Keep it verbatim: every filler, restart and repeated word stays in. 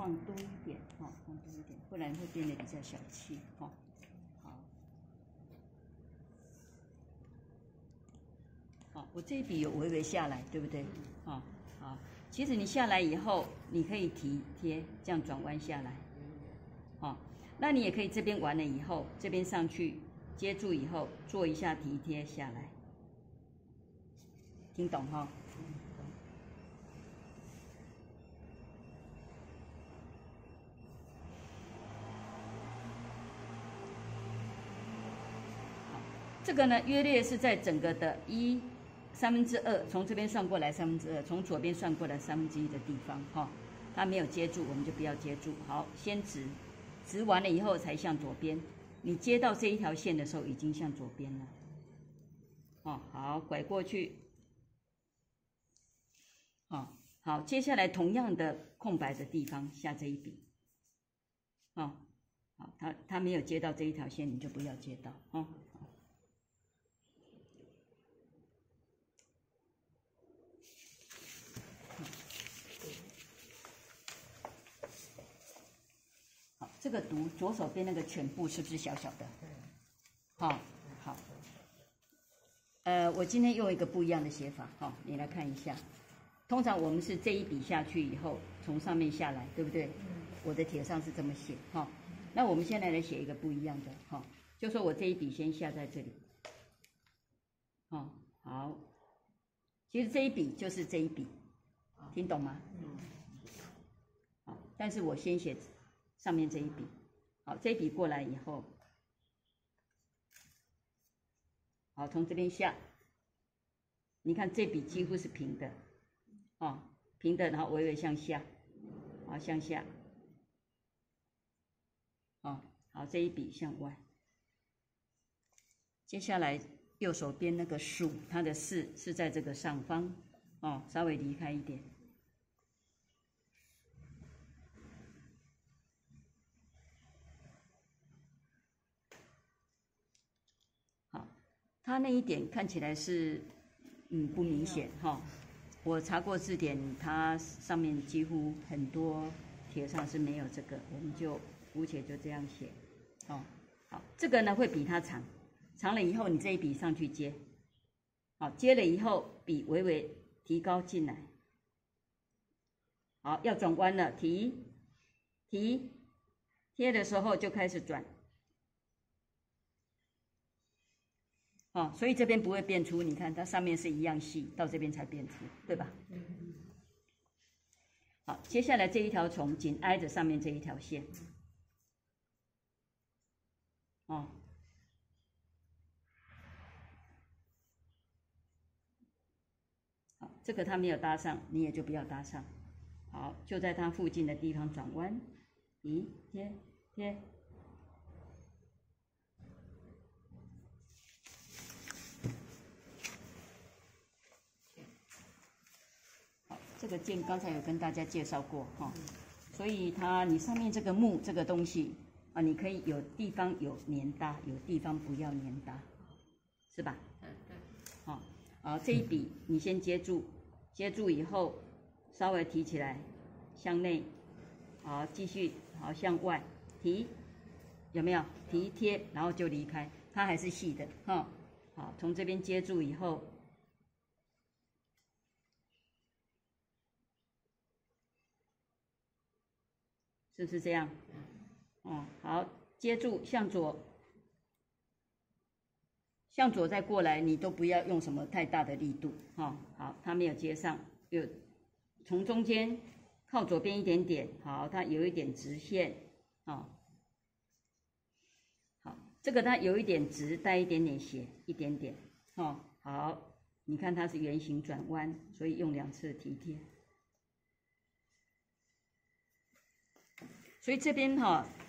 放多一点，哈、哦，放多一点，不然会变得比较小气，哈、哦。好，好，我这一笔有微微下来，对不对？啊、哦，好，其实你下来以后，你可以提贴，这样转弯下来，好、哦，那你也可以这边完了以后，这边上去接住以后，做一下提贴下来，听懂哈？这个呢，约略是在整个的一三分之二，从这边算过来三分之二，从左边算过来三分之一的地方，哈、哦，它没有接住，我们就不要接住。好，先直，直完了以后才向左边。你接到这一条线的时候，已经向左边了。哦，好，拐过去。哦，好，接下来同样的空白的地方下这一笔。哦，好，它它没有接到这一条线，你就不要接到，哦。好，这个读左手边那个犬部是不是小小的？好、哦，好。呃，我今天用一个不一样的写法，哈、哦，你来看一下。通常我们是这一笔下去以后，从上面下来，对不对？我的帖上是这么写，哈、哦。那我们现在来写一个不一样的，哈、哦，就说我这一笔先下在这里，哦，好。其实这一笔就是这一笔，听懂吗？好，但是我先写上面这一笔，好，这一笔过来以后。好，从这边下，你看这笔几乎是平的，哦，平的，然后微微向下，好，向下，哦，好，这一笔向外。接下来右手边那个数，它的四是在这个上方，哦，稍微离开一点。好，它那一点看起来是，嗯，不明显哈、哦。我查过字典，它上面几乎很多帖上是没有这个，我们就姑且就这样写，哦，好，这个呢会比它长，长了以后你这一笔上去接，好，接了以后笔微微提高进来，好，要转弯了，提提贴的时候就开始转。哦，所以这边不会变粗，你看它上面是一样细，到这边才变粗，对吧？好，接下来这一条虫紧挨着上面这一条线，哦，好，这个它没有搭上，你也就不要搭上。好，就在它附近的地方转弯，咦，贴贴。这个剑刚才有跟大家介绍过哈、哦，所以它你上面这个木这个东西啊，你可以有地方有粘搭，有地方不要粘搭，是吧？嗯嗯。好，好，这一笔你先接住，接住以后稍微提起来，向内，好，继续好向外提，有没有？提贴，然后就离开，它还是细的哈、哦。好，从这边接住以后。是不是这样？哦，好，接住向左，向左再过来，你都不要用什么太大的力度，哈、哦。好，它没有接上，有从中间靠左边一点点，好，它有一点直线，哦，好，这个它有一点直，带一点点斜，一点点，哦，好，你看它是圆形转弯，所以用两次提贴。所以这边哈、哦，